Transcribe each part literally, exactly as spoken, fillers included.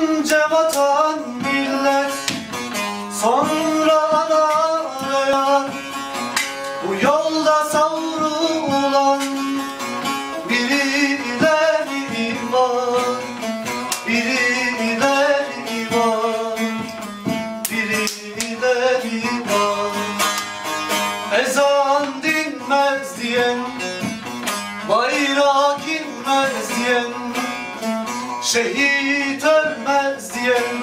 Önce vatan millet, sonra ana, bu yolda savrulan birileri var, birileri var, birileri var. Ezan dinmez diyen, bayrak inmez diyen, şehit ölmez diyen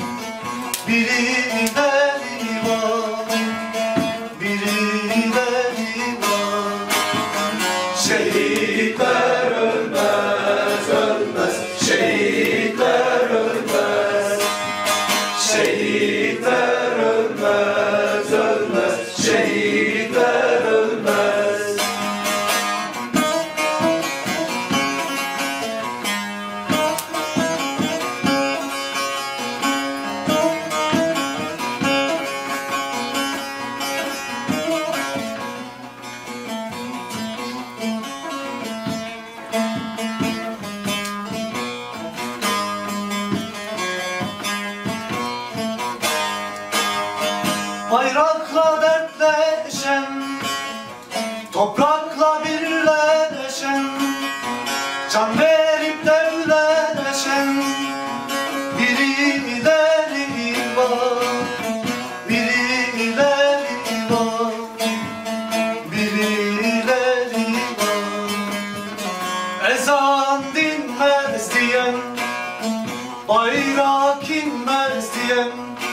birileri var, birileri var. Şehitler ölmez, ölmez, şehitler ölmez, şehitler ölmez, ölmez, şehitler ölmez. Bayrakla dertleşen, toprakla birleşen, can verip devleşen birileri var, birileri var, birileri var. Ezan dinmez diyen, bayrak inmez diyen,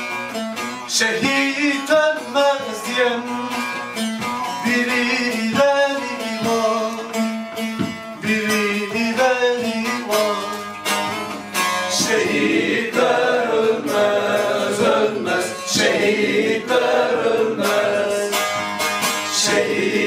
şehit ölmez diyen birileri var, birileri var. Şehitler ölmez, ölmez, şehitler ölmez, şehit